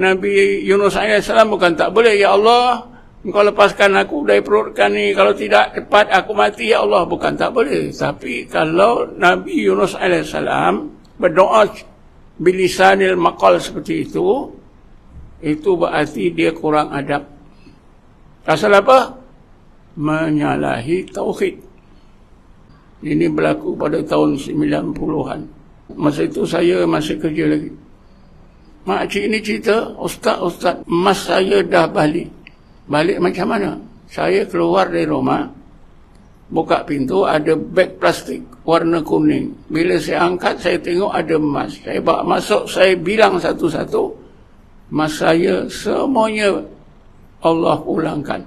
Nabi Yunus AS bukan tak boleh, ya Allah, Engkau lepaskan aku dari perut ikan ni, kalau tidak cepat aku mati, ya Allah. Bukan tak boleh. Tapi kalau Nabi Yunus AS berdoa bilisanil maqal seperti itu berarti dia kurang adab. Pasal apa? Menyalahi tauhid. Ini berlaku pada tahun 90-an. Masa itu saya masih kerja lagi. Makcik ini cerita, Ustaz, mas saya dah balik. Balik macam mana? Saya keluar dari rumah, buka pintu, ada beg plastik warna kuning. Bila saya angkat, saya tengok ada emas. Saya bawa masuk, saya bilang satu-satu, emas saya semuanya Allah pulangkan.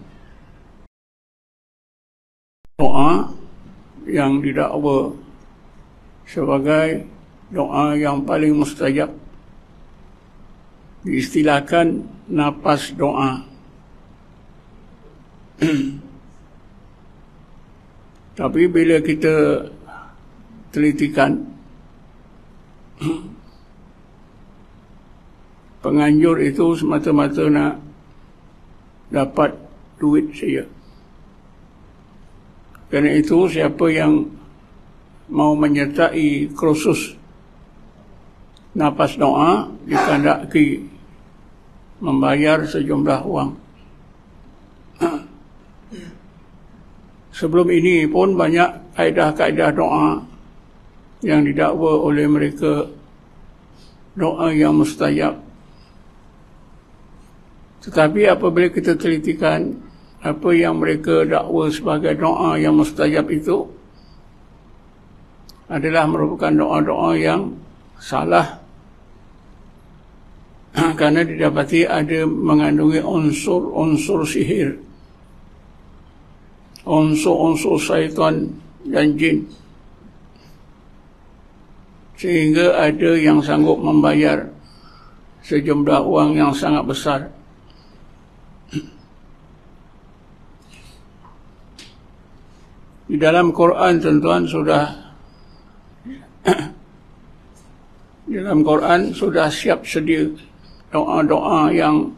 Doa yang didakwa sebagai doa yang paling mustajab, diistilahkan nafas doa. Tapi bila kita telitikan, penganjur itu semata-mata nak dapat duit saja. Kerana itu siapa yang mau menyertai kursus nafas doa dikehendaki membayar sejumlah wang. Sebelum ini pun banyak kaedah-kaedah doa yang didakwa oleh mereka, doa yang mustajab. Tetapi apabila kita telitikan apa yang mereka dakwa sebagai doa yang mustajab itu adalah merupakan doa-doa yang salah, karena didapati ada mengandungi unsur-unsur sihir, unsur-unsur syaitan dan jin, sehingga ada yang sanggup membayar sejumlah uang yang sangat besar. Di dalam Quran, tuan-tuan, dalam Quran sudah siap sedia doa-doa yang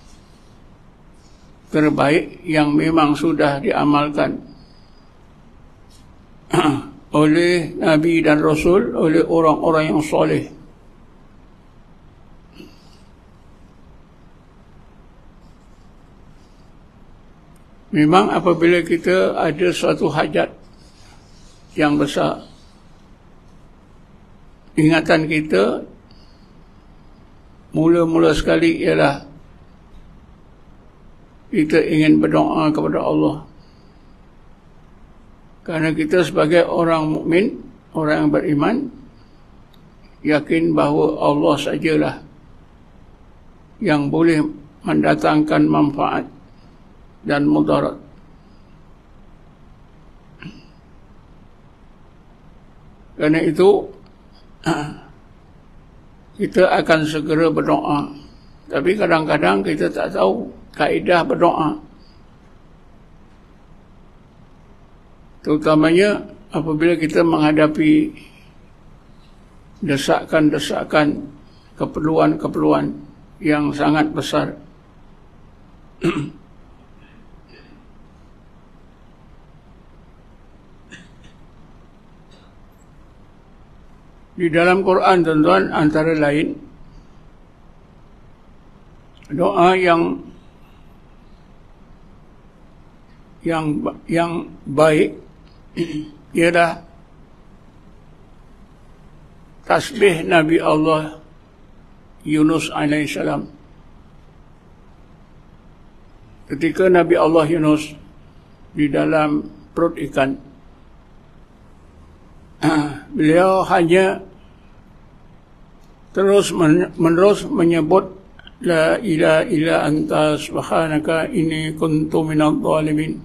terbaik yang memang sudah diamalkan oleh Nabi dan Rasul, oleh orang-orang yang soleh. Memang apabila kita ada suatu hajat yang besar, ingatan kita mula-mula sekali ialah kita ingin berdoa kepada Allah. Kerana kita sebagai orang mukmin, orang yang beriman, yakin bahawa Allah sajalah yang boleh mendatangkan manfaat dan mudarat. Kerana itu kita akan segera berdoa. Tapi kadang-kadang kita tak tahu kaedah berdoa. Terutamanya apabila kita menghadapi desakan-desakan, keperluan-keperluan yang sangat besar. Di dalam Quran, tuan-tuan, antara lain doa yang baik ialah tasbih Nabi Allah Yunus alaihissalam. Ketika Nabi Allah Yunus di dalam perut ikan, beliau hanya terus menerus menyebut la ilaha illa anta subhanaka inni kuntu minadh dhalimin.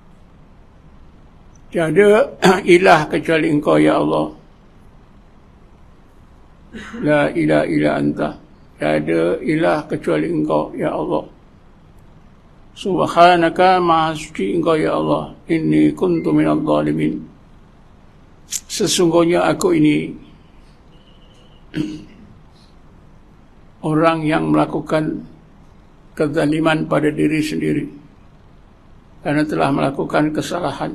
Tiada ilah kecuali engkau, ya Allah. La ilaha illa anta, tiada ilah kecuali engkau, ya Allah. Subhanaka, maha suci engkau, ya Allah. Inni kuntu minadh dhalimin, sesungguhnya aku ini orang yang melakukan kezaliman pada diri sendiri karena telah melakukan kesalahan.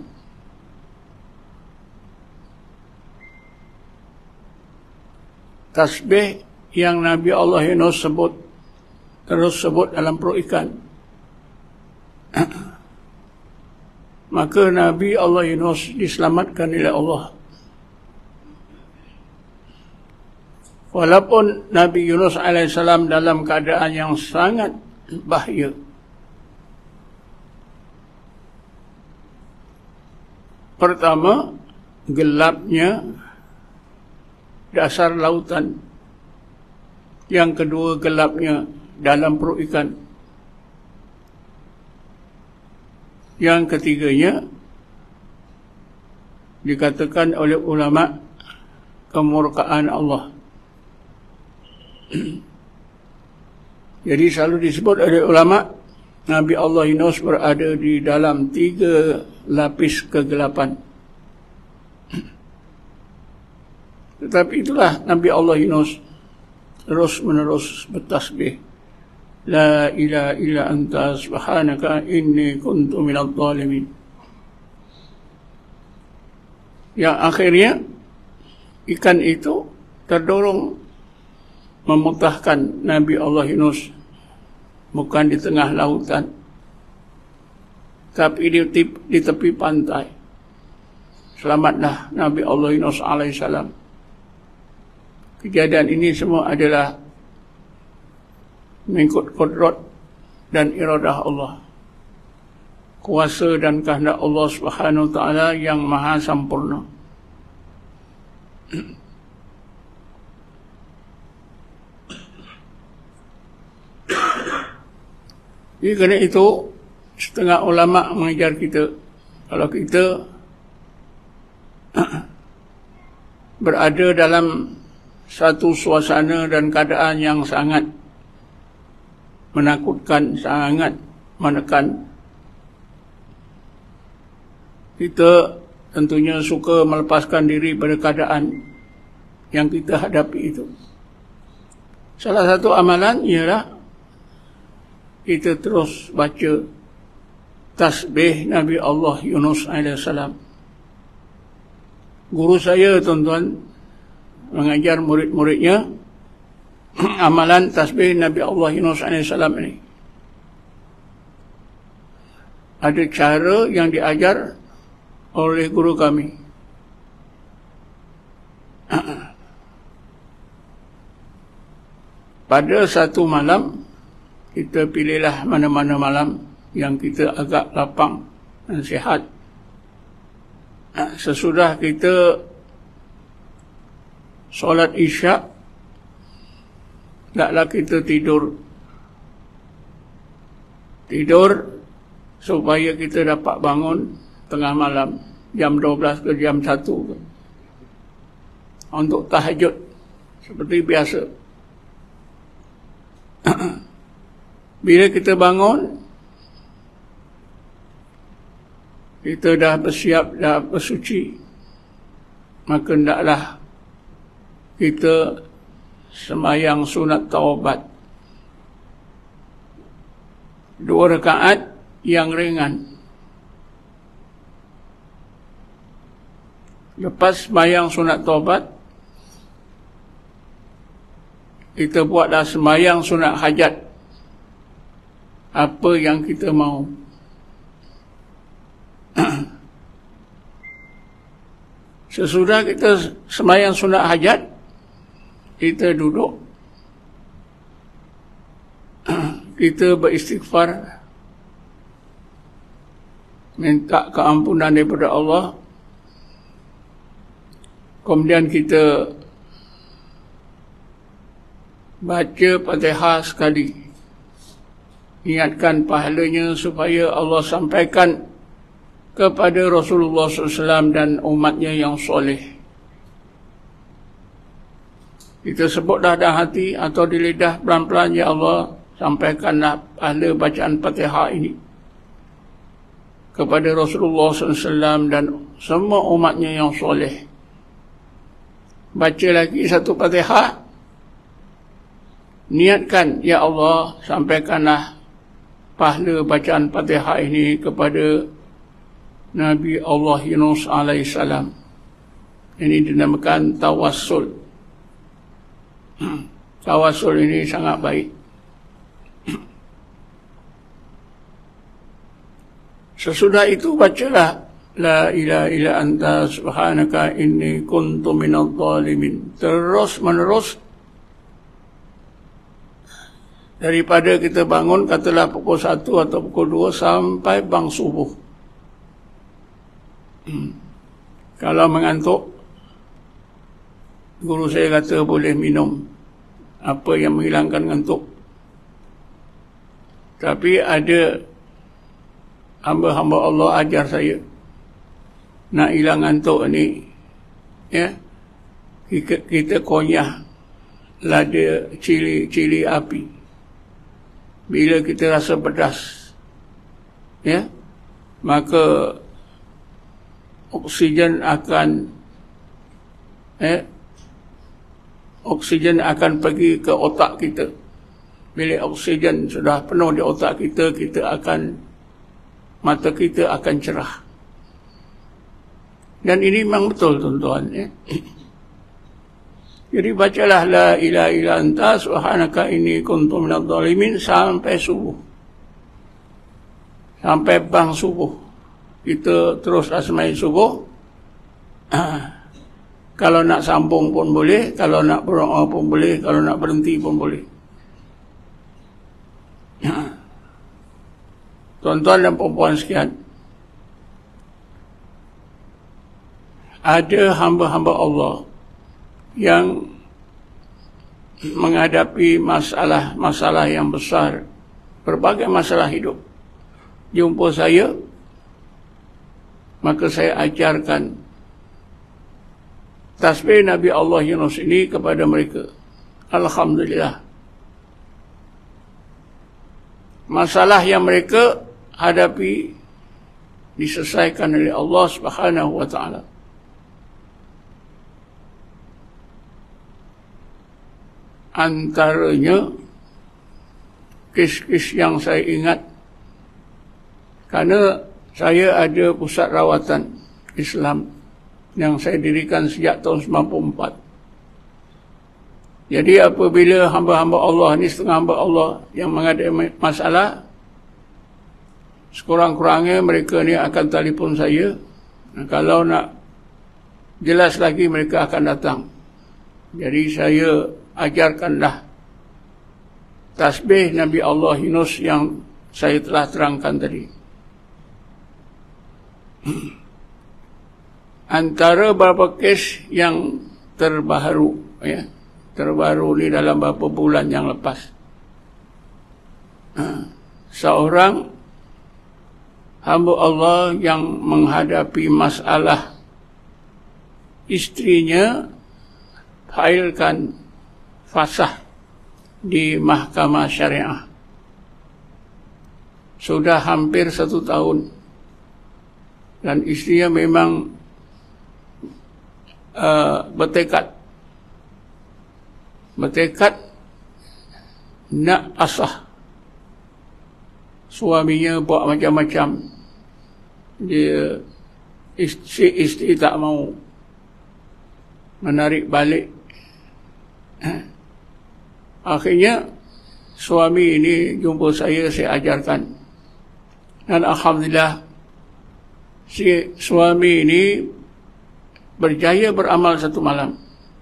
Tasbih yang Nabi Allah Yunus terus sebut dalam perut ikan. Maka Nabi Allah Yunus diselamatkan oleh Allah. Walaupun Nabi Yunus alaihissalam dalam keadaan yang sangat bahaya. Pertama, gelapnya dasar lautan. Yang kedua, gelapnya dalam perut ikan. Yang ketiganya, dikatakan oleh ulama, kemurkaan Allah. Jadi selalu disebut oleh ulama, Nabi Allah Yunus berada di dalam 3 lapis kegelapan. Tetapi itulah Nabi Allah Yunus terus menerus bertasbih, La ilaha illa anta subhanaka inni kuntu minadh dhalimin. Yang akhirnya ikan itu terdorong memutahkan Nabi Allah Yunus, bukan di tengah lautan, tapi di tepi pantai. Selamatlah Nabi Allah Yunus alaihissalam. Kejadian ini semua adalah mengikut qudrat dan iradah Allah, kuasa dan kehendak Allah Subhanahu wa taala yang maha sempurna. Jadi kerana itu setengah ulama mengajar kita, kalau kita berada dalam satu suasana dan keadaan yang sangat menakutkan, sangat menekan, kita tentunya suka melepaskan diri pada keadaan yang kita hadapi itu. Salah satu amalan ialah kita terus baca tasbih Nabi Allah Yunus alaihissalam. Guru saya, tuan-tuan, mengajar murid-muridnya amalan tasbih Nabi Allah Yunus alaihissalam ini. Ada cara yang diajar oleh guru kami. Pada satu malam, kita pilihlah mana-mana malam yang kita agak lapang dan sihat. Sesudah kita solat isyak, hendaklah kita tidur. Tidur supaya kita dapat bangun tengah malam, jam 12 ke jam 1 untuk tahajud seperti biasa. Bila kita bangun, kita dah bersiap, dah bersuci, maka hendaklah kita sembahyang sunat taubat 2 rakaat yang ringan. Lepas sembahyang sunat taubat, kita buatlah sembahyang sunat hajat, apa yang kita mahu. Sesudah kita sembahyang sunat hajat, kita duduk, kita beristighfar, minta keampunan daripada Allah. Kemudian kita baca Fatihah sekali, ingatkan pahalanya supaya Allah sampaikan kepada Rasulullah SAW dan umatnya yang soleh. Kita sebutlah dalam hati atau di lidah pelan-pelan, Ya Allah, sampaikanlah pahala bacaan Fatihah ini kepada Rasulullah SAW dan semua umatnya yang soleh. Baca lagi satu Fatihah, niatkan, ya Allah, sampaikanlah pahala bacaan Fatihah ini kepada Nabi Allah Yunus alaihissalam. Ini dinamakan tawassul. Tawassul ini sangat baik. Sesudah itu bacalah la ilaha illa anta subhanaka inni kuntu minadh dhalimin. Terus menerus daripada kita bangun, katalah pukul 1 atau pukul 2 sampai bang subuh. Kalau mengantuk, guru saya kata boleh minum apa yang menghilangkan ngantuk. Tapi ada hamba-hamba Allah ajar saya, nak hilang ngantuk ni, ya, kita kunyah lada cili api. Bila kita rasa pedas, ya, maka oksigen akan pergi ke otak kita. Bila oksigen sudah penuh di otak kita, mata kita akan cerah. Dan ini memang betul, tuan-tuan, ya. Jadi bacalah la ilaha illa anta subhanaka inni kuntu minadh dhalimin sampai subuh. Sampai bang subuh. Kita terus asmai subuh. Kalau nak sambung pun boleh, kalau nak berdoa pun boleh, kalau nak berhenti pun boleh. Tuan-tuan dan puan-puan sekalian, ada hamba-hamba Allah yang menghadapi masalah yang besar, berbagai masalah hidup. Jumpa saya, maka saya ajarkan tasbih Nabi Allah Yunus ini kepada mereka. Alhamdulillah, masalah yang mereka hadapi diselesaikan oleh Allah Subhanahu wa ta'ala. Antaranya kes-kes yang saya ingat, kerana saya ada pusat rawatan Islam yang saya dirikan sejak tahun 94. Jadi apabila hamba-hamba Allah ni, setengah hamba Allah yang menghadapi masalah, sekurang-kurangnya mereka ni akan telefon saya. Kalau nak jelas lagi, mereka akan datang. Jadi saya ajarkanlah tasbih Nabi Allah Yunus yang saya telah terangkan tadi. Antara beberapa kes yang terbaru, ya, terbaru ni dalam beberapa bulan yang lepas, seorang hamba Allah yang menghadapi masalah istrinya failkan fasah di mahkamah syariah. Sudah hampir 1 tahun. Dan istrinya memang bertekad nak asah. Suaminya buat macam-macam. Istri tak mau menarik balik. Akhirnya suami ini jumpa saya ajarkan. Dan alhamdulillah, si suami ini berjaya beramal 1 malam.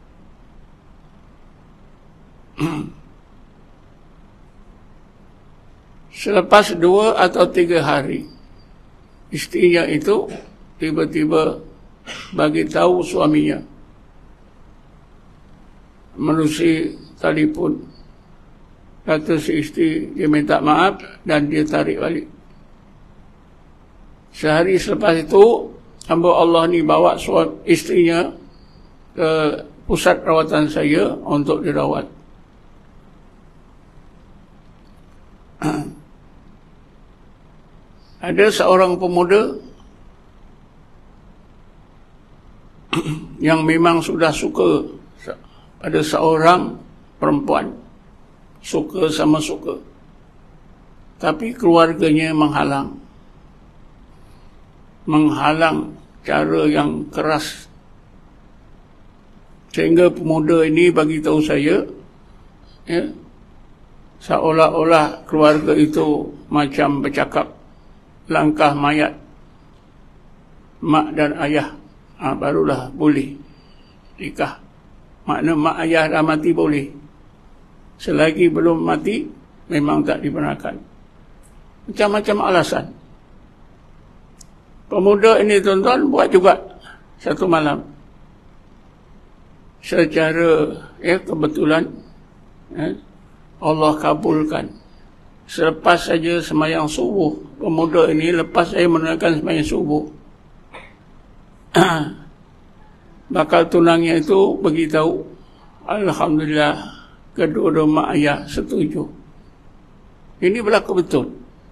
Selepas 2 atau 3 hari, istrinya itu tiba-tiba bagi tahu suaminya, melalui telefon, kata si isteri dia minta maaf dan dia tarik balik. Sehari selepas itu, hamba Allah ni bawa istrinya ke pusat rawatan saya untuk dirawat. Ada seorang pemuda yang memang sudah suka pada seorang perempuan, suka sama suka. Tapi keluarganya menghalang cara yang keras. Sehingga pemuda ini bagi tahu saya, ya, seolah-olah keluarga itu macam bercakap, langkah mayat mak dan ayah, barulah boleh nikah. Makna mak ayah dah mati boleh. Selagi belum mati, memang tak dibenarkan. Macam-macam alasan. Pemuda ini tuan-tuan buat juga satu malam. Secara kebetulan Allah kabulkan. Selepas saja sembahyang subuh, pemuda ini lepas saya menunaikan sembahyang subuh, bakal tunangnya itu beritahu, alhamdulillah kedua-dua mak ayah setuju. Ini berlaku betul.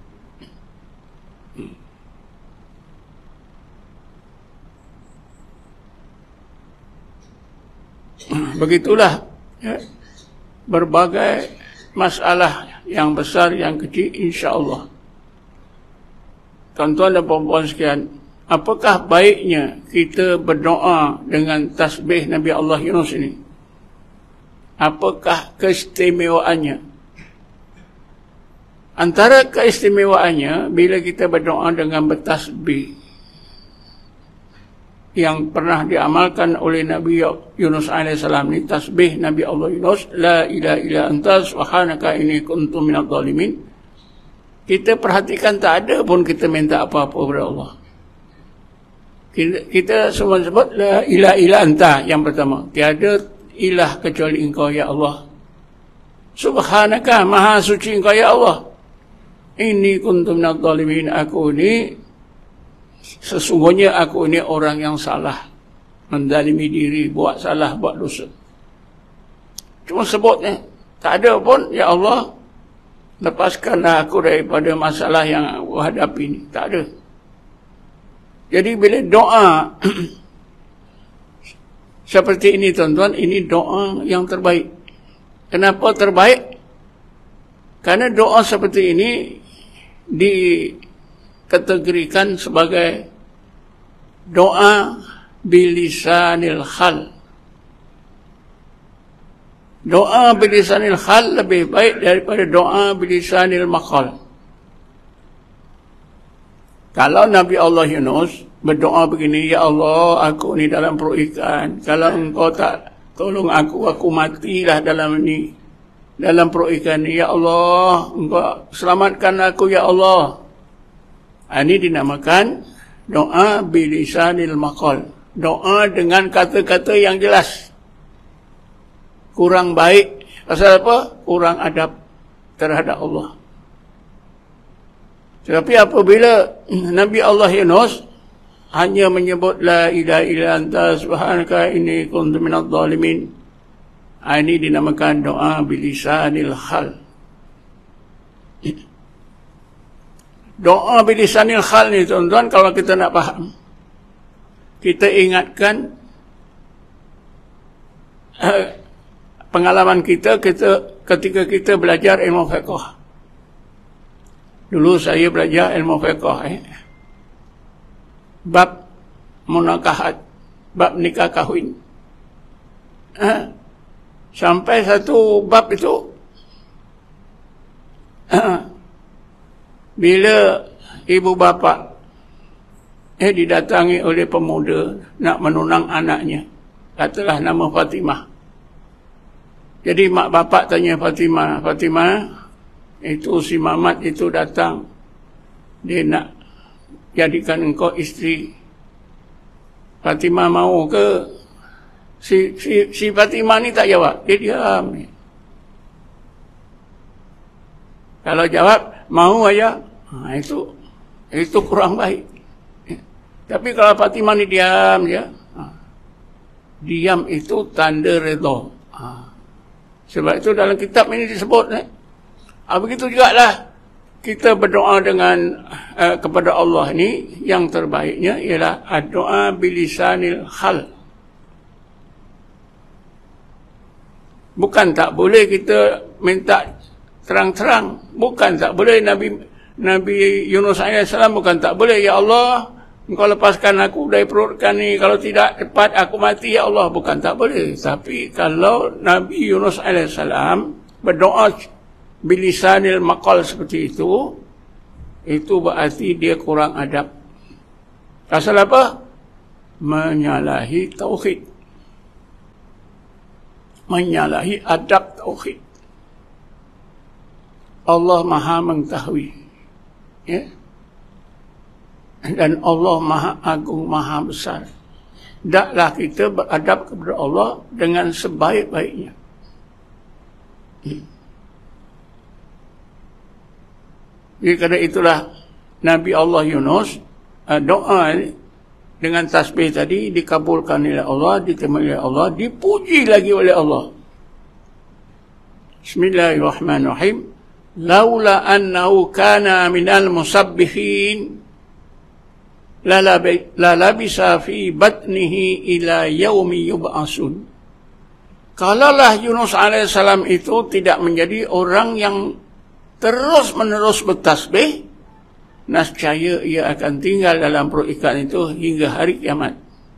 Begitulah berbagai masalah yang besar yang kecil, insya-Allah. Tuan-tuan dan puan-puan sekalian, apakah baiknya kita berdoa dengan tasbih Nabi Allah Yunus ini? Apakah keistimewaannya? Antara keistimewaannya bila kita berdoa dengan bertasbih yang pernah diamalkan oleh Nabi Yunus AS ni, tasbih Nabi Allah Yunus, la ilaha illa anta subhanaka inni kuntu minadh dhalimin. Kita perhatikan tak ada pun kita minta apa-apa kepada Allah. Kita semua sebut la ilaha illa anta yang pertama. Tiada ilah kecuali engkau ya Allah. Subhanaka, maha suci engkau ya Allah. Inni kuntu minadh dhalimin, aku ni sesungguhnya aku ini orang yang salah, menzalimi diri, buat salah, buat dosa. Cuma sebutnya, tak ada pun, ya Allah, lepaskanlah aku daripada masalah yang aku hadapi ini. Tak ada. Jadi bila doa seperti ini tuan-tuan, ini doa yang terbaik. Kenapa terbaik? Karena doa seperti ini dikategorikan sebagai doa bilisanil hal. Doa bilisanil hal lebih baik daripada doa bilisanil maqal. Kalau Nabi Allah Yunus berdoa begini, ya Allah, aku ni dalam perut ikan, kalau engkau tak tolong aku matilah dalam perut ikan ni, ya Allah, engkau selamatkan aku ya Allah. Ini dinamakan doa bilisanil maqal. Doa dengan kata-kata yang jelas. Kurang baik. Pasal apa? Kurang adab terhadap Allah. Tetapi apabila Nabi Allah Yunus hanya menyebut la ilaha illa anta subhanaka inni kuntu minadh dhalimin, ini dinamakan doa bilisanil hal. Doa bilisanil hal ni tuan-tuan, kalau kita nak faham, kita ingatkan pengalaman kita ketika kita belajar ilmu fiqh. Dulu saya belajar ilmu fiqh, bab munakahat, bab nikah kahwin. Sampai satu bab itu, bila ibu bapa didatangi oleh pemuda nak menunang anaknya, katalah nama Fatimah. Jadi mak bapak tanya Fatimah, itu si Mamat itu datang, dia nak jadikan engkau isteri. Fatimah mau ke? Si Fatimah ni tak jawab, dia diam. Kalau jawab mau aja, itu kurang baik. Tapi kalau Fatimah ni diam je, diam itu tanda redha. Sebab itu dalam kitab ini disebut, begitu jugalah kita berdoa dengan kepada Allah ni, yang terbaiknya ialah doa bilisanil hal. Bukan tak boleh kita minta terang-terang. Bukan tak boleh. Nabi Yunus AS bukan tak boleh. Ya Allah, Engkau lepaskan aku dari perut ikan ni. Kalau tidak cepat aku mati, ya Allah. Bukan tak boleh. Tapi kalau Nabi Yunus AS berdoa bilisanil maqal seperti itu berarti dia kurang adab. Pasal apa? Menyalahi tauhid. Menyalahi adab tauhid. Allah Maha mengetahui, ya? Dan Allah Maha Agung, Maha Besar. Hendaklah kita beradab kepada Allah dengan sebaik-baiknya. Jadi kerana itulah Nabi Allah Yunus doa dengan tasbih tadi dikabulkan oleh Allah, diterima oleh Allah, dipuji lagi oleh Allah. Bismillahirrahmanirrahim. Laula annahu kana minal musabbihin la labisa fi batnihi ila yaumi yub'asun. Kalaulah Yunus alaihissalam itu tidak menjadi orang yang terus-menerus bertasbih, nescaya ia akan tinggal dalam perut ikan itu hingga hari kiamat.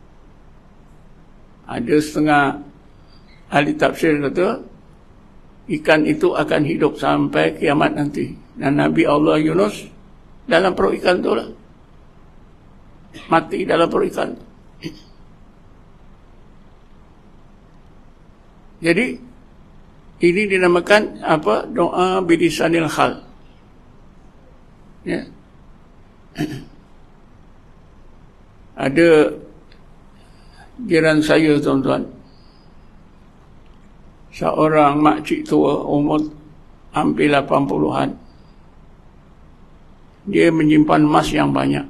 Ada setengah ahli tafsir kata ikan itu akan hidup sampai kiamat nanti. Dan Nabi Allah Yunus dalam perut ikan itu lah, mati dalam perut ikan. Jadi ini dinamakan apa? Doa bilisanil hal. Ya. Ada jiran saya, tuan-tuan, seorang makcik tua, umur hampir 80-an. Dia menyimpan emas yang banyak.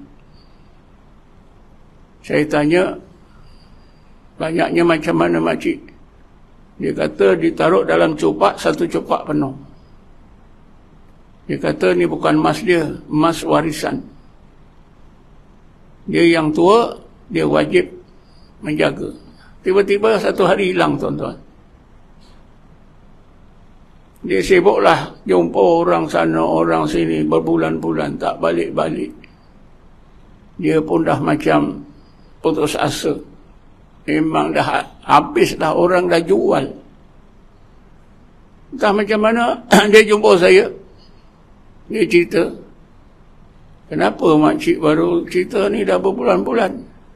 Saya tanya, banyaknya macam mana makcik? Dia kata ditaruh dalam copak, satu copak penuh. Dia kata ni bukan emas dia, emas warisan. Dia yang tua, dia wajib menjaga. Tiba-tiba satu hari hilang, tuan-tuan. Dia sibuklah jumpa orang sana, orang sini, berbulan-bulan tak balik-balik. Dia pun dah macam putus asa. Memang dah habis dah, orang dah jual. Entah macam mana dia jumpa saya. Dia cerita, kenapa makcik baru cerita ni dah berbulan-bulan?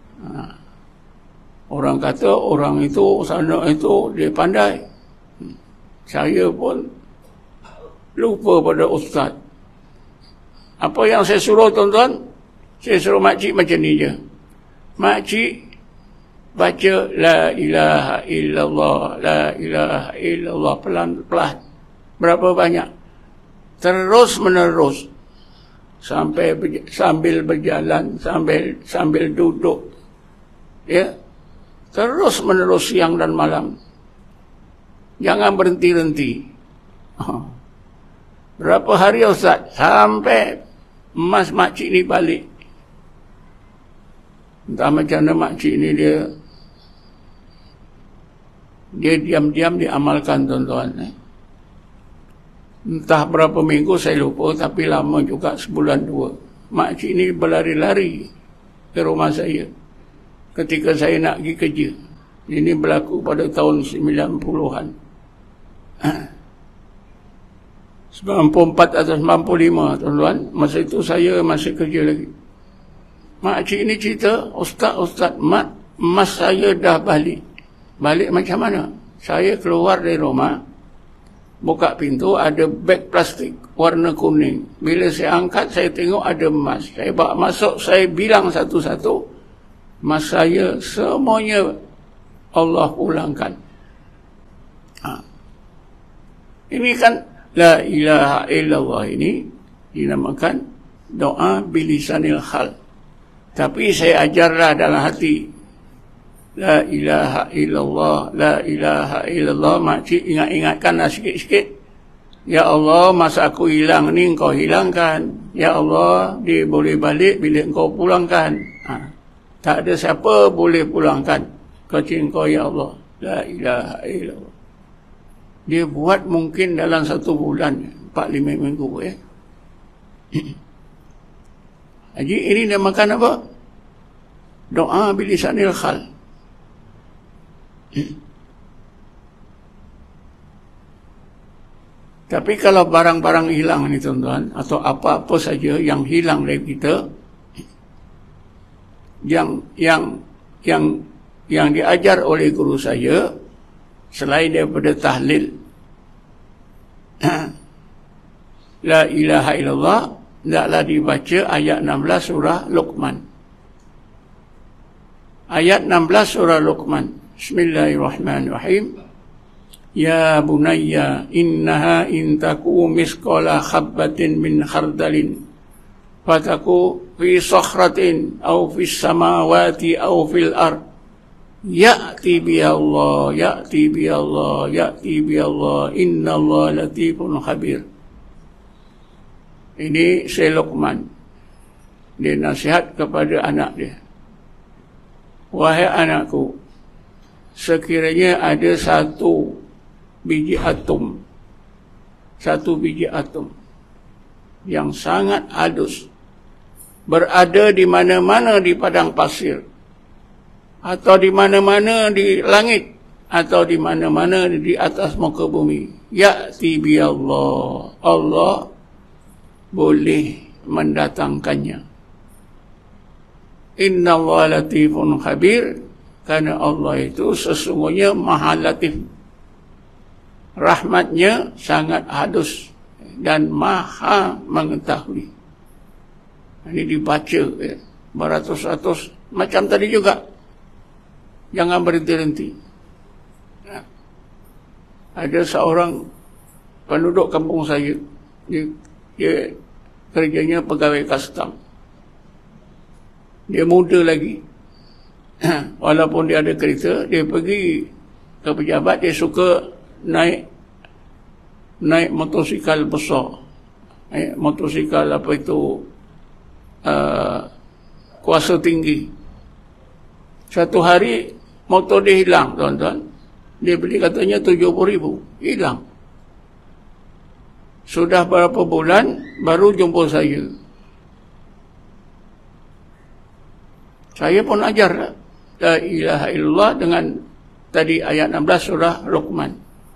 Orang kata orang itu, sana itu, dia pandai. Saya pun lupa pada ustaz. Apa yang saya suruh, tuan-tuan? Saya suruh makcik macam ni je. Makcik baca la ilaha illallah, la ilaha illallah, pelan-pelan. Berapa banyak? Terus menerus. Sampai sambil berjalan, sambil duduk. Ya. Terus menerus siang dan malam. Jangan berhenti-henti. Berapa hari, Ustaz? Sampai emas makcik ni balik. Entah macam mana makcik ni dia diam-diam diamalkan, tuan-tuan. Entah berapa minggu saya lupa, tapi lama juga, sebulan dua. Makcik ni berlari-lari ke rumah saya ketika saya nak pergi kerja. Ini berlaku pada tahun 90-an. 94 atau 95, tuan-tuan. Masa itu saya masih kerja lagi. Makcik ni cerita, Ustaz, emas saya dah balik. Balik macam mana? Saya keluar dari rumah, buka pintu, ada beg plastik warna kuning. Bila saya angkat, saya tengok ada emas. Saya bawa masuk, saya bilang satu-satu, emas saya semuanya Allah pulangkan. Ini kan la ilaha illallah, ini dinamakan doa bilisanil hal. Tapi saya ajarlah dalam hati, la ilaha illallah, la ilaha illallah. Makcik ingat-ingatkanlah sikit-sikit. Ya Allah, masa aku hilang ni engkau hilangkan. Ya Allah, dia boleh balik bila engkau pulangkan. Tak ada siapa boleh pulangkan kecuali engkau, ya Allah. La ilaha illallah. Dia buat mungkin dalam 1 bulan 4-5 minggu ya. Jadi ini namakan apa? Doa bilisanil khal. Tapi kalau barang-barang hilang ni tuan-tuan, atau apa-apa saja yang hilang dari kita, yang diajar oleh guru saya, selain daripada tahlil La ilaha illallah, hendaklah dibaca ayat 16 surah Luqman. Ayat 16 surah Luqman. Bismillahirrahmanirrahim. Ya bunayya innaha intaku misqala khabbatin min khardalin fataku fi sakhratin aw fis samawati aw fil ard ya'ti bi Allah ya'ti bi Allah ya'ti bi Allah innallaha latifun khabir. Ini Syekh Luqman, dia nasihat kepada anak dia. Wahai anakku, sekiranya ada satu biji atom yang sangat halus berada di mana-mana di padang pasir, atau di mana-mana di langit, atau di mana-mana di atas muka bumi, ya'ti bi Allah, Allah boleh mendatangkannya. Innallaha latifun khabir, karena Allah itu sesungguhnya maha latif, rahmatnya sangat halus dan maha mengetahui. Ini dibaca ya, beratus-ratus macam tadi juga. Jangan berhenti-henti. Nah, ada seorang penduduk kampung saya, dia kerjanya pegawai custom. Dia muda lagi. Walaupun dia ada kereta, dia pergi ke pejabat, dia suka naik motosikal besar. Motosikal apa itu, kuasa tinggi. Satu hari motor dia hilang, tuan-tuan. Dia beli katanya 70,000, hilang. Sudah berapa bulan baru jumpa saya. Saya pun ajar La ilaha illallah dengan tadi ayat 16 surah Luqman.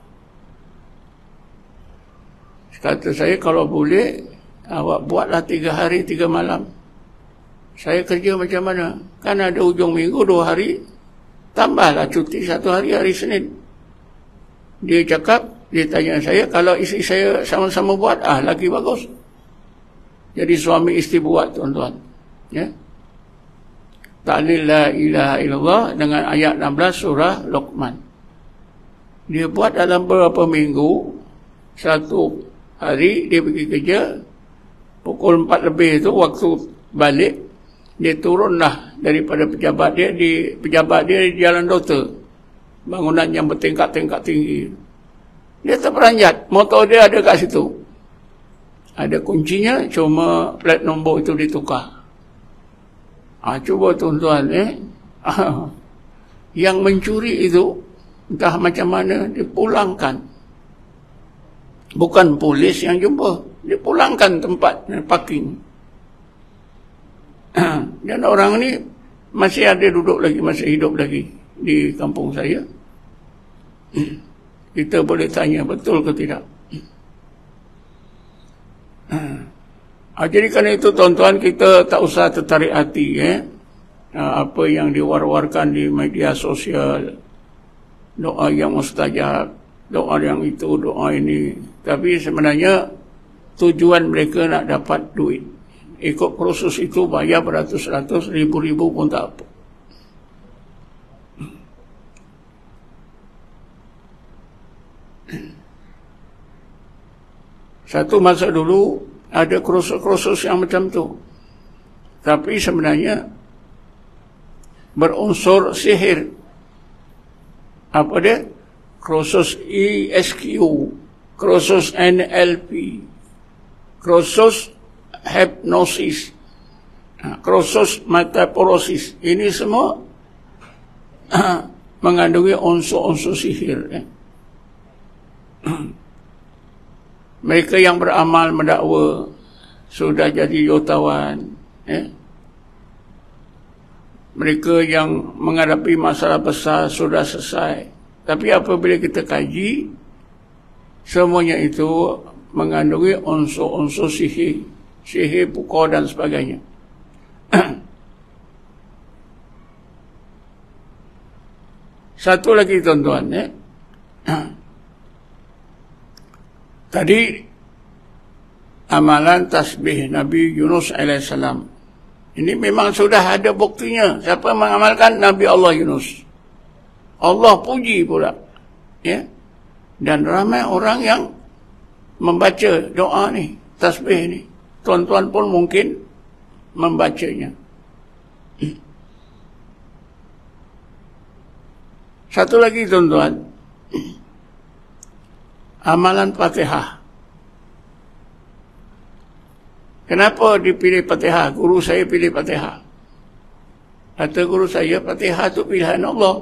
Kata saya, kalau boleh awak buatlah 3 hari 3 malam. Saya kerja macam mana? Kan ada ujung minggu 2 hari, tambahlah cuti 1 hari, hari Senin. Dia cakap, dia tanya saya, kalau isteri saya sama-sama buat, lagi bagus. Jadi suami isteri buat, tuan-tuan. Ya. Ta'lil la ilaha illallah dengan ayat 16 surah Luqman. Dia buat dalam beberapa minggu. 1 hari dia pergi kerja, pukul 4 lebih itu waktu balik, dia turunlah daripada pejabat dia di Jalan Doktor, bangunan yang bertingkat-tingkat tinggi. Dia terperanjat, motor dia ada kat situ, ada kuncinya, cuma plat nombor itu ditukar. Cuba tuan-tuan, yang mencuri itu entah macam mana dipulangkan. Bukan polis yang jumpa, dipulangkan tempat parking. Dan orang ni masih ada duduk lagi, masih hidup lagi di kampung saya. Kita boleh tanya betul ke tidak. Jadi kerana itu tuan-tuan, kita tak usah tertarik hati apa yang diwar-warkan di media sosial, doa yang mustajab, doa yang itu, doa ini. Tapi sebenarnya tujuan mereka nak dapat duit. Ikut proses itu bayar beratus-ratus, ribu-ribu pun tak apa. Satu masa dulu ada kursus-kursus yang macam tu. Tapi sebenarnya berunsur sihir. Apa dia? Kursus ESQ, kursus NLP, kursus hipnosis, kursus metaporosis. Ini semua mengandungi unsur-unsur sihir. Mereka yang beramal mendakwa sudah jadi jutawan. Mereka yang menghadapi masalah besar sudah selesai. Tapi apabila kita kaji, semuanya itu mengandungi unsur-unsur sihir, pukul dan sebagainya. Satu lagi tuan-tuan, tadi amalan tasbih Nabi Yunus AS. Ini memang sudah ada buktinya. Siapa mengamalkan? Nabi Allah Yunus. Allah puji pula. Ya. Dan ramai orang yang membaca doa ni, tasbih ni. Tuan-tuan pun mungkin membacanya. Satu lagi tuan-tuan, amalan Fatihah. Kenapa dipilih Fatihah? Guru saya pilih Fatihah. Kata guru saya, Fatihah itu pilihan Allah.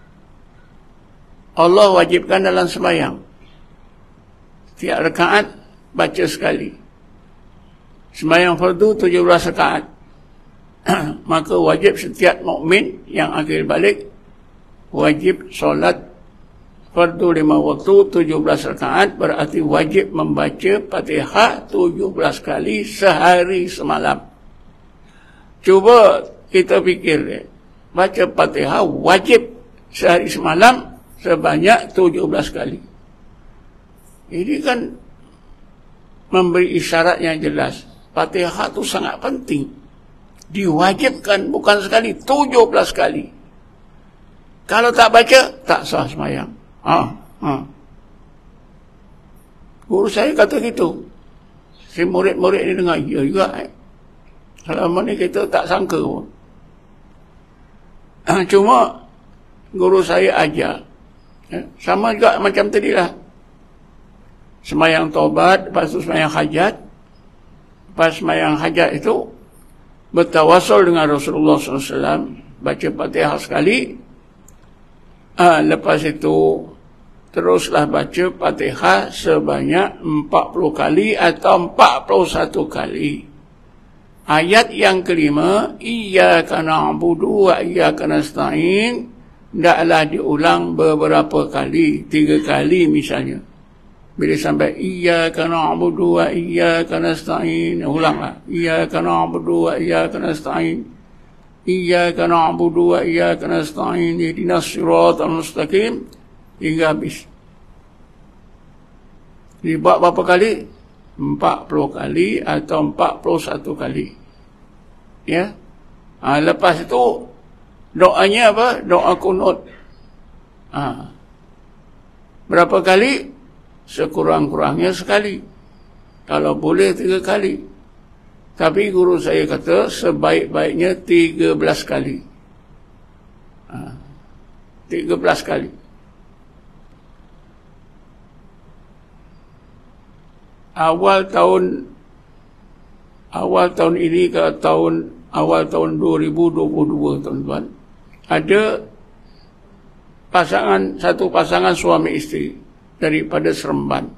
Allah wajibkan dalam sembahyang. Setiap rakaat baca sekali. Sembahyang fardu 17 rakaat. Maka wajib setiap mukmin yang akhir balik wajib solat fardu 5 waktu 17 rakaat, berarti wajib membaca Fatihah 17 kali sehari semalam. Cuba kita fikir, baca Fatihah wajib sehari semalam sebanyak 17 kali. Ini kan memberi isyarat yang jelas. Fatihah itu sangat penting. Diwajibkan bukan sekali, 17 kali. Kalau tak baca, tak sah sembahyang. Guru saya kata gitu. Si murid-murid ni dengar, ya juga. Selama ni kita tak sangka pun. Cuma guru saya ajar. Sama juga macam tadi lah. Sembahyang taubat, lepas tu sembahyang hajat. Lepas sembahyang hajat itu, bertawasul dengan Rasulullah SAW, baca Fatihah sekali. Lepas itu teruslah baca Fatihah sebanyak 40 kali atau 41 kali. Ayat yang kelima, iyyaka na'budu wa iyyaka nasta'in, hendaklah diulang beberapa kali, 3 kali misalnya. Bila sampai iyyaka na'budu wa iyyaka nasta'in, ulanglah iyyaka na'budu wa iyyaka nasta'in. Iyyaka na'budu wa iyyaka nasta'in ihdinas siratal mustaqim hingga habis. Dibuat berapa kali? 40 kali atau 41 kali. Ya. Lepas itu doanya apa? Doa kunut. Berapa kali? Sekurang-kurangnya sekali. Kalau boleh 3 kali. Tapi guru saya kata sebaik-baiknya 13 kali. 13 kali. Awal tahun ini ke awal tahun 2022 tuan-tuan, ada satu pasangan suami isteri daripada Seremban.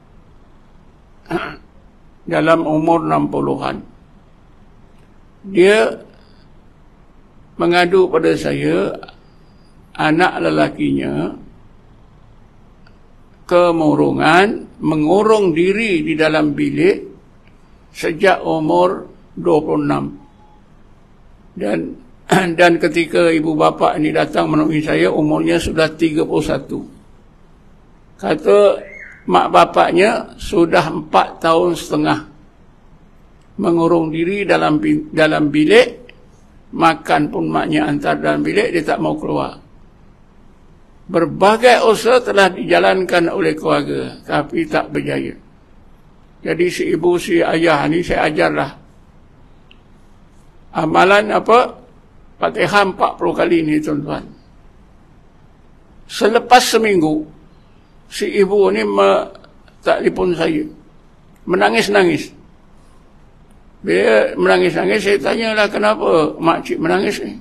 Dalam umur 60-an. Dia mengadu pada saya, anak lelakinya kemurungan, mengurung diri di dalam bilik sejak umur 26. Dan ketika ibu bapa ini datang menemui saya, umurnya sudah 31. Kata mak bapaknya sudah 4 tahun setengah mengurung diri dalam bilik, makan pun maknya hantar dalam bilik, dia tak mau keluar. Berbagai usaha telah dijalankan oleh keluarga, tapi tak berjaya. Jadi si ibu, si ayah ni saya ajarlah amalan apa? Fatihah 40 kali ni tuan-tuan. Selepas seminggu, si ibu ni telefon saya, menangis-nangis. Bila menangis-nangis, saya tanyalah kenapa makcik menangis ni.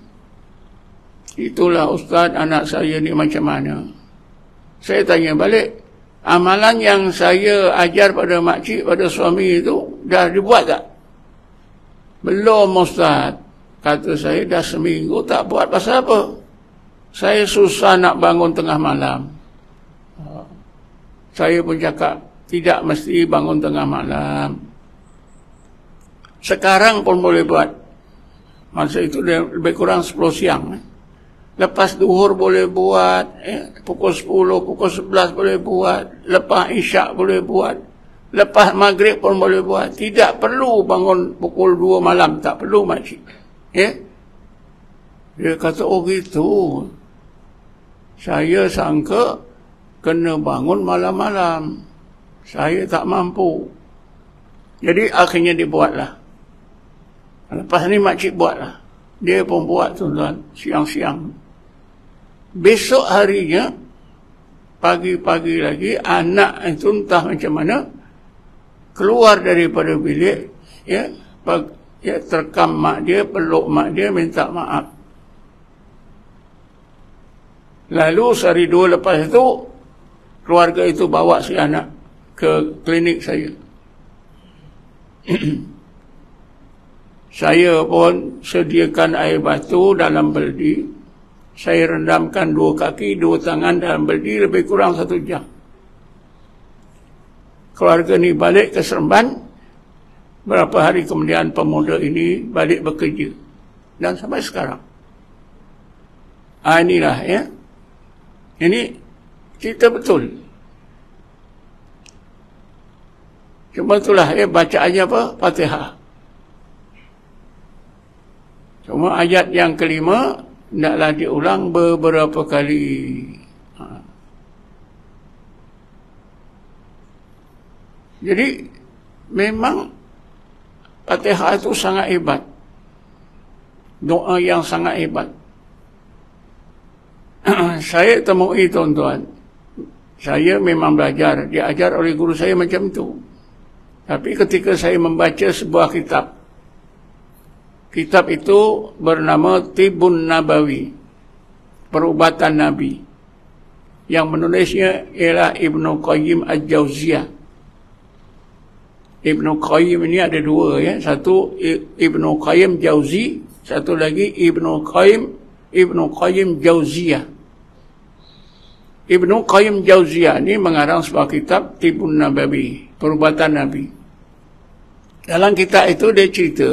Itulah ustaz, anak saya ni macam mana. Saya tanya balik, amalan yang saya ajar pada makcik, pada suami itu, dah dibuat tak? Belum Ustaz. Kata saya, dah seminggu tak buat. Pasal apa? Saya susah nak bangun tengah malam. Saya pun cakap, tidak mesti bangun tengah malam. Sekarang pun boleh buat. Masa itu lebih kurang 10 siang. Lepas duhur boleh buat, pukul 10, pukul 11 boleh buat, lepas isyak boleh buat, lepas maghrib pun boleh buat. Tidak perlu bangun pukul 2 malam, tak perlu makcik. Dia kata, oh gitu. Saya sangka kena bangun malam-malam. Saya tak mampu. Jadi akhirnya dibuatlah. Lepas ni makcik buatlah. Dia pun buat tuan-tuan, siang-siang. Besok harinya, pagi-pagi lagi, anak itu entah macam mana, keluar daripada bilik, terkam mak dia, peluk mak dia, minta maaf. Lalu sehari dua lepas itu, keluarga itu bawa si anak ke klinik saya. Saya pun sediakan air batu dalam beldi. Saya rendamkan 2 kaki, 2 tangan dalam beldi lebih kurang 1 jam. Keluarga ni balik ke Seremban. Berapa hari kemudian pemuda ini balik bekerja. Dan sampai sekarang. Inilah ya. Ini cerita betul. Cuma itulah bacaannya apa? Fatihah. Cuma ayat yang kelima hendaklah diulang beberapa kali. Jadi memang Fatihah itu sangat hebat. Doa yang sangat hebat. Saya temui tuan-tuan. Saya memang belajar, diajar oleh guru saya macam itu. Tapi ketika saya membaca sebuah kitab, kitab itu bernama Tibun Nabawi, Perubatan Nabi. Yang menulisnya ialah Ibnu Qayyim Al-Jauziyah. Ibnu Qayyim ini ada 2 ya. Satu Ibnu Qayyim Jauzi, satu lagi Ibnu Qayyim Jauziyah. Ibnu Qayyim Jauziyah ini mengarang sebuah kitab Tibun Nabawi, Perubatan Nabi. Dalam kitab itu dia cerita,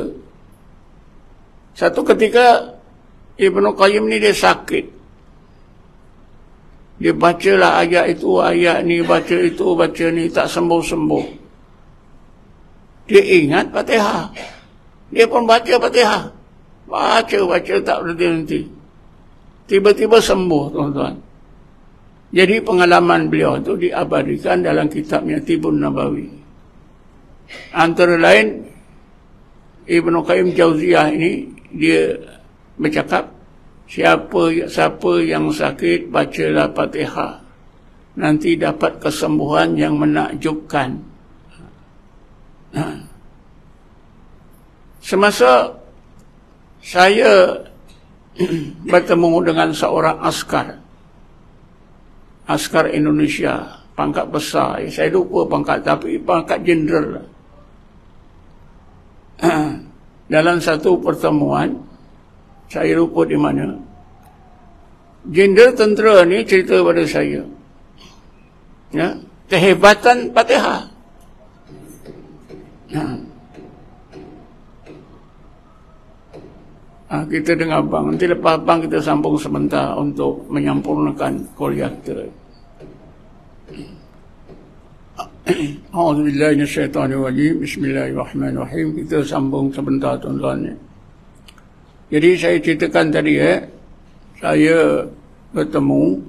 satu ketika Ibnu Qayyim ni dia sakit. Dia bacalah ayat itu, ayat ni, baca itu, baca ni, tak sembuh-sembuh. Dia ingat Fatihah. Dia pun baca Fatihah. Baca tak berhenti-henti. Tiba-tiba sembuh, tuan-tuan. Jadi pengalaman beliau itu diabadikan dalam kitabnya Tibun Nabawi. Antara lain, Ibnu Qayyim Jauziyah ini, dia bercakap, siapa yang sakit, bacalah Fatihah. Nanti dapat kesembuhan yang menakjubkan. Semasa saya bertemu dengan seorang askar Indonesia, pangkat besar, saya lupa pangkat, tapi pangkat jeneral. Dalam satu pertemuan, saya lupa di mana, jenderal tentera ni cerita pada saya, ya, kehebatan Fatihah. Kita dengar bang, nanti lepas bang kita sambung sebentar untuk menyempurnakan kuliah kita. A'udzubillahi minasyaitonirrajim. Bismillahirrahmanirrahim. Kita sambung sebentar tuan-tuan. Jadi saya ceritakan tadi saya bertemu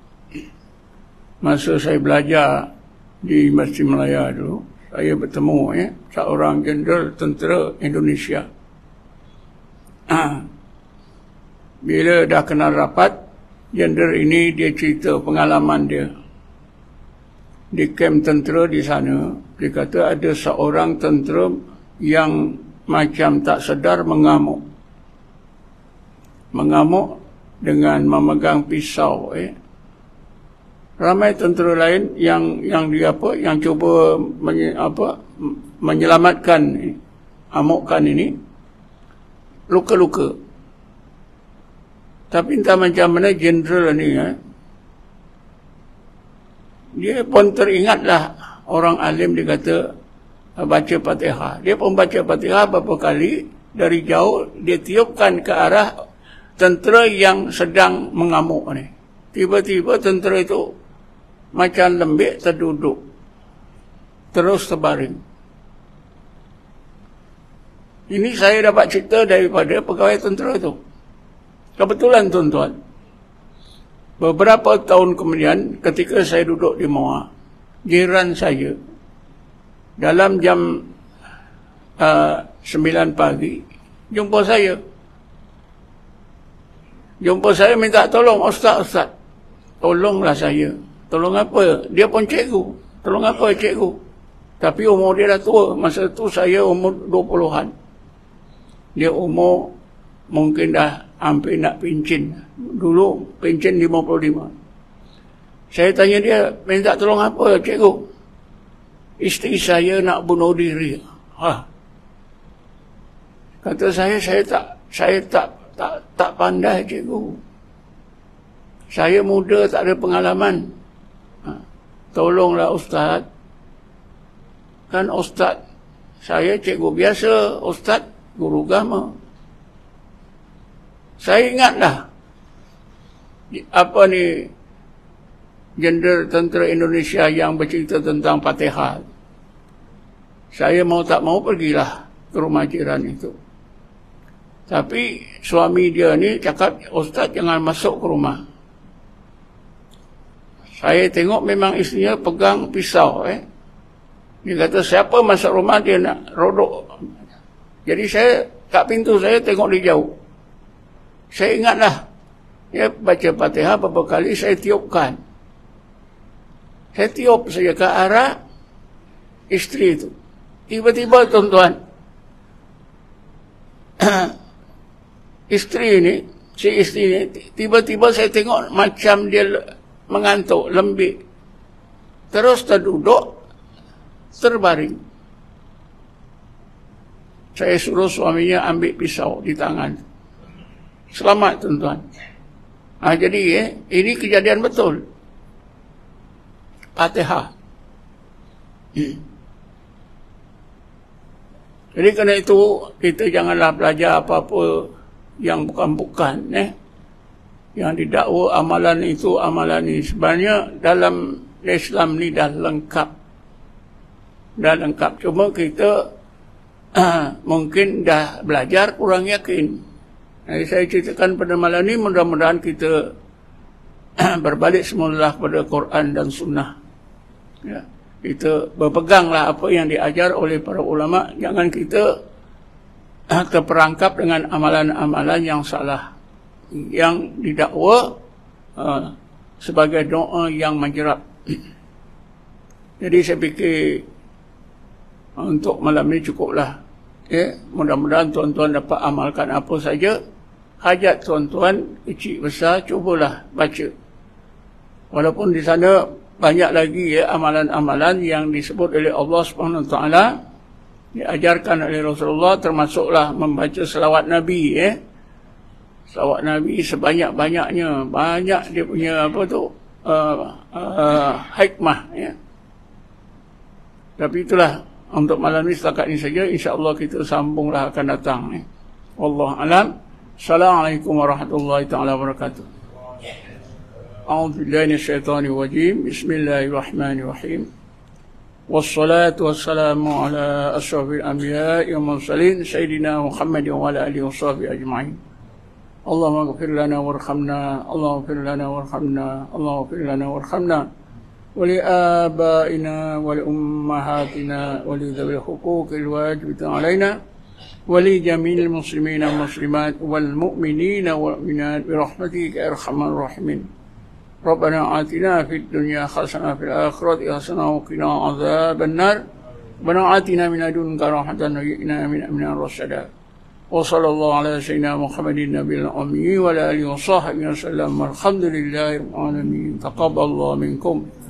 masa saya belajar di Masjid Melaya dulu, saya bertemu seorang jenderal tentera Indonesia. Bila dah kenal rapat, jenderal ini dia cerita pengalaman dia di kamp tentera di sana. Dia kata ada seorang tentera yang macam tak sedar mengamuk dengan memegang pisau Ramai tentera lain yang yang cuba menyelamatkan amukan ini luka-luka. Tapi entah macam mana jeneral ni dia pun teringatlah orang alim, dia kata baca Fatihah. Dia pun baca Fatihah beberapa kali, dari jauh dia tiupkan ke arah tentera yang sedang mengamuk ni. Tiba-tiba tentera itu macam lembik terduduk, terus terbaring. Ini saya dapat cerita daripada pegawai tentera itu. Kebetulan tuan-tuan, beberapa tahun kemudian ketika saya duduk di Muar, jiran saya dalam jam 9 pagi jumpa saya minta tolong, Ustaz, tolonglah saya. Tolong apa? Dia pun cikgu. Tolong apa cikgu? Tapi umur dia dah tua. Masa tu saya umur 20-an. Dia umur mungkin dah hampir nak pencen. Dulu pencen 55. Saya tanya dia, minta tolong apa cikgu? Isteri saya nak bunuh diri. Kata saya tak pandai cikgu. Saya muda, tak ada pengalaman. Tolonglah Ustaz. Kan Ustaz, saya cikgu biasa, Ustaz guru agama. Saya ingatlah apa ni Jeneral Tentera Indonesia yang bercerita tentang Fatihah. Saya mau tak mau pergilah ke rumah jiran itu. Tapi suami dia ni cakap, Ustaz jangan masuk ke rumah. Saya tengok memang isterinya pegang pisau. Dia kata siapa masuk rumah dia nak rodok. Jadi saya kat pintu saya tengok dia jauh. Saya ingatlah, dia baca Fatihah beberapa kali, saya tiupkan. Saya tiup saja ke arah isteri itu. Tiba-tiba tuan-tuan, isteri ini, tiba-tiba saya tengok macam dia mengantuk, lembik. Terus terduduk, terbaring. Saya suruh suaminya ambil pisau di tangan. Selamat tuan-tuan. Jadi ini kejadian betul. Fatihah. Jadi kerana itu kita janganlah belajar apa-apa yang bukan-bukan. Yang didakwa amalan itu, amalan ini. Sebenarnya dalam Islam ni dah lengkap. Dah lengkap. Cuma kita mungkin dah belajar kurang yakin. Jadi saya ceritakan pada malam ini, mudah-mudahan kita berbalik semula kepada Quran dan Sunnah. Ya, kita berpeganglah apa yang diajar oleh para ulama. Jangan kita terperangkap dengan amalan-amalan yang salah, yang didakwa sebagai doa yang menjerap. Jadi saya fikir untuk malam ini cukuplah. Mudah-mudahan tuan-tuan dapat amalkan apa saja. Hajat tuan-tuan kecil besar, cubalah baca. Walaupun di sana banyak lagi amalan-amalan yang disebut oleh Allah SWT, diajarkan oleh Rasulullah, termasuklah membaca selawat Nabi. Selawat Nabi sebanyak-banyaknya. Banyak dia punya hikmah. Tapi itulah untuk malam ini, setakat ini saja. InsyaAllah kita sambunglah akan datang. Wallahu a'lam. Assalamualaikum warahmatullahi ta'ala wabarakatuh. A'udzu billahi minasyaitonir rajim. Bismillahirrahmanirrahim. Wassalatu wassalamu ala asyrafil anbiya'i wal mursalin sayyidina Muhammadin wa ala alihi washabihi ajma'in. Allahumma ighfir lana warhamna, Allahumma ighfir lana warhamna, Allahumma ighfir lana warhamna. ولآبائنا ولأمهاتنا ولذوي الحقوق الواجبة علينا ولجميع المسلمين والمسلمات والمؤمنين والمؤمنات برحمتك يا أرحم الراحمين. ربنا آتنا في الدنيا حسنة في الآخرة حسنة وقنا عذاب النار. ربنا آتنا من لدنك رحمة وهيئ لنا من أمرنا رشدا. وصلى الله على سيدنا محمد النبي الأمي وعلى آله وصحبه وسلم. الحمد لله رب العالمين. تقبل الله منكم.